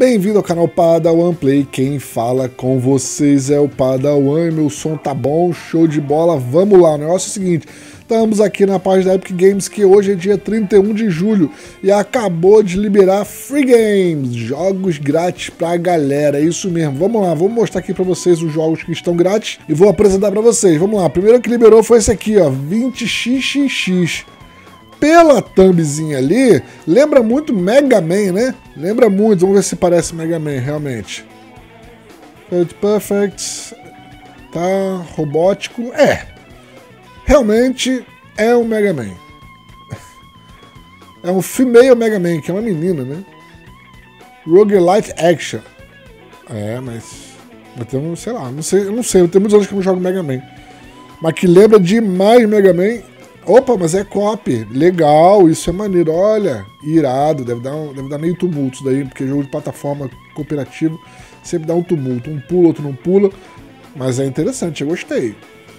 Bem-vindo ao canal Padawan Play, quem fala com vocês é o Padawan, meu som tá bom, show de bola, vamos lá, o negócio é o seguinte, estamos aqui na página da Epic Games, que hoje é dia 31 de julho e acabou de liberar Free Games, jogos grátis pra galera, é isso mesmo, vamos lá, vou mostrar aqui pra vocês os jogos que estão grátis e vou apresentar pra vocês, vamos lá, o primeiro que liberou foi esse aqui, ó, 20xxx. Pela thumbzinha ali, lembra muito Mega Man, né? Lembra muito, vamos ver se parece Mega Man, realmente. Perfect, tá, robótico, realmente é um Mega Man. É um female Mega Man, que é uma menina, né? Roguelite Action. Mas tem um, sei lá, eu não sei, tem muitos anos que eu não jogo Mega Man. Mas que lembra demais Mega Man. Opa, mas é copy. Legal, isso é maneiro. Olha, irado. Deve dar meio tumulto isso daí, porque jogo de plataforma cooperativo sempre dá um tumulto. Um pula, outro não pula. Mas é interessante, eu gostei.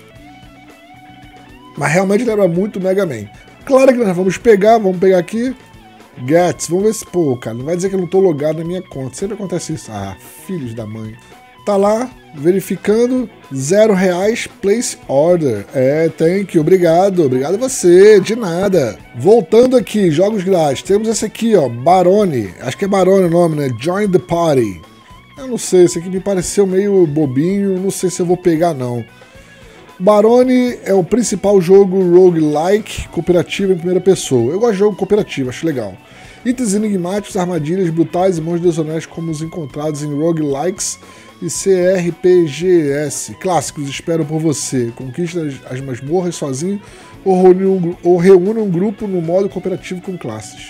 Mas realmente lembra muito Mega Man. Claro que nós vamos pegar aqui. Gats, vamos ver se... Pô, cara, não vai dizer que eu não tô logado na minha conta. Sempre acontece isso. Ah, filhos da mãe. Tá lá, verificando, R$0, place order. Thank you, obrigado a você, de nada. Voltando aqui, jogos grátis, temos esse aqui, ó, Barone, acho que é Barone o nome, né, Join the Party. Eu não sei, esse aqui me pareceu meio bobinho, não sei se eu vou pegar não. Barone é o principal jogo roguelike cooperativo em primeira pessoa. Eu gosto de jogo cooperativo, acho legal. Itens enigmáticos, armadilhas brutais e mãos desonestas como os encontrados em roguelikes e CRPGs clássicos esperam por você. Conquiste as masmorras sozinho ou reúna um grupo no modo cooperativo com classes.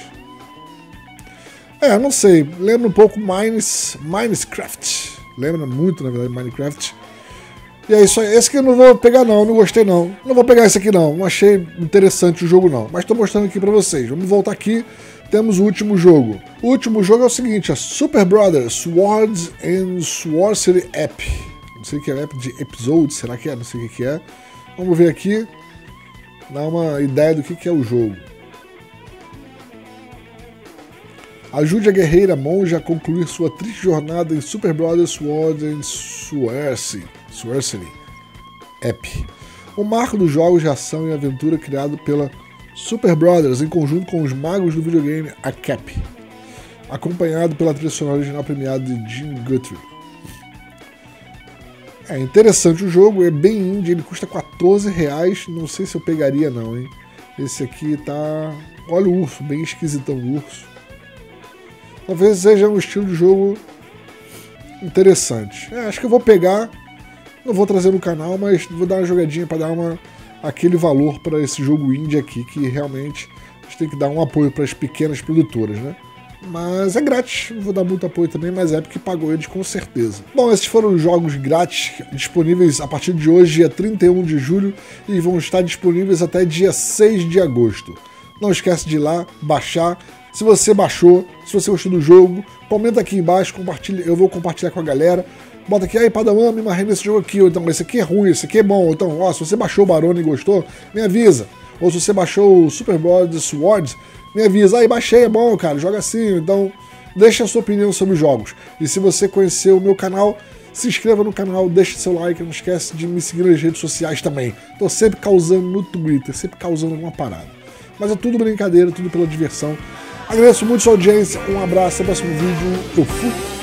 Não sei, lembra um pouco Minecraft. Lembra muito, na verdade, Minecraft. E é isso aí, esse aqui eu não vou pegar não gostei não. Não vou pegar esse aqui não achei interessante o jogo não. Mas estou mostrando aqui para vocês. Vamos voltar aqui. Temos o último jogo. O último jogo é o seguinte, a Super Brothers Swords and Sorcery App. Não sei o que é app de episode, será que é? Não sei o que é. Vamos ver aqui, dar uma ideia do que é o jogo. Ajude a guerreira monja a concluir sua triste jornada em Super Brothers Swords and Sorcery App. O marco dos jogos de ação e aventura criado pela Super Brothers, em conjunto com os magos do videogame A Cap, acompanhado pela trilha sonora original premiada de Jim Guthrie. É interessante o jogo, é bem indie, ele custa R$14, não sei se eu pegaria não, hein. Esse aqui tá... Olha o urso, bem esquisitão o urso. Talvez seja um estilo de jogo interessante. Acho que eu vou pegar, não vou trazer no canal, mas vou dar uma jogadinha para dar aquele valor para esse jogo indie aqui, que realmente a gente tem que dar um apoio para as pequenas produtoras, né? Mas é grátis, não vou dar muito apoio também, mas é porque pagou eles com certeza. Bom, esses foram os jogos grátis disponíveis a partir de hoje, dia 31 de julho, e vão estar disponíveis até dia 6 de agosto. Não esquece de ir lá, baixar. Se você baixou, se você gostou do jogo, comenta aqui embaixo, compartilha, eu vou compartilhar com a galera. Bota aqui, aí Padawan, me marrei nesse jogo aqui, ou então esse aqui é ruim, esse aqui é bom, ou então, ó, se você baixou o Barone e gostou, me avisa. Ou se você baixou o Super Brothers Swords, me avisa, aí baixei, é bom, cara, joga assim, então deixa a sua opinião sobre os jogos. E se você conheceu o meu canal, se inscreva no canal, deixa seu like, não esquece de me seguir nas redes sociais também. Tô sempre causando no Twitter, sempre causando alguma parada. Mas é tudo brincadeira, tudo pela diversão. Agradeço muito a sua audiência, um abraço, até o próximo vídeo, eu fui!